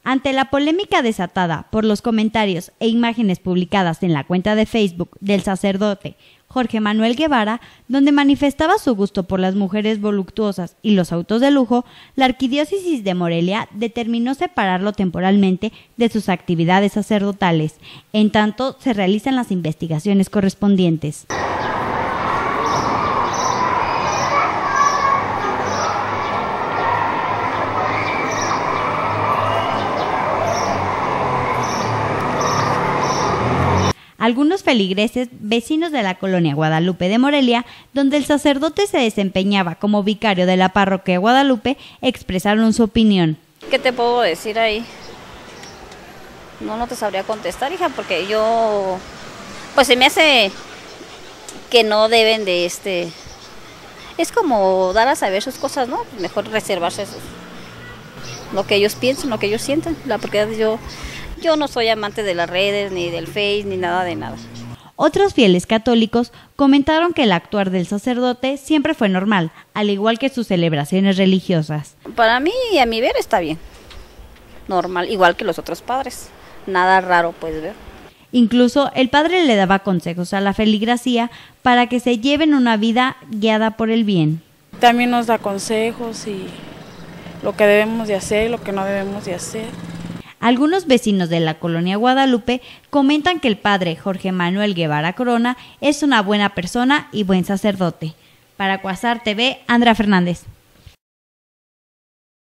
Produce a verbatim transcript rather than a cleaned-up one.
Ante la polémica desatada por los comentarios e imágenes publicadas en la cuenta de Facebook del sacerdote Jorge Manuel Guevara, donde manifestaba su gusto por las mujeres voluptuosas y los autos de lujo, la Arquidiócesis de Morelia determinó separarlo temporalmente de sus actividades sacerdotales, en tanto se realizan las investigaciones correspondientes. Algunos feligreses, vecinos de la colonia Guadalupe de Morelia, donde el sacerdote se desempeñaba como vicario de la parroquia Guadalupe, expresaron su opinión. ¿Qué te puedo decir ahí? No, no te sabría contestar, hija, porque yo, pues se me hace que no deben de este, es como dar a saber sus cosas, ¿no? Mejor reservarse eso, lo que ellos piensan, lo que ellos sientan, la porque yo... Yo no soy amante de las redes, ni del Face, ni nada de nada. Otros fieles católicos comentaron que el actuar del sacerdote siempre fue normal, al igual que sus celebraciones religiosas. Para mí, a mi ver, está bien. Normal, igual que los otros padres. Nada raro, pues, ver. Incluso el padre le daba consejos a la feligresía para que se lleven una vida guiada por el bien. También nos da consejos y lo que debemos de hacer y lo que no debemos de hacer. Algunos vecinos de la colonia Guadalupe comentan que el padre Jorge Manuel Guevara Corona es una buena persona y buen sacerdote. Para Cuasar T V, Andrea Fernández.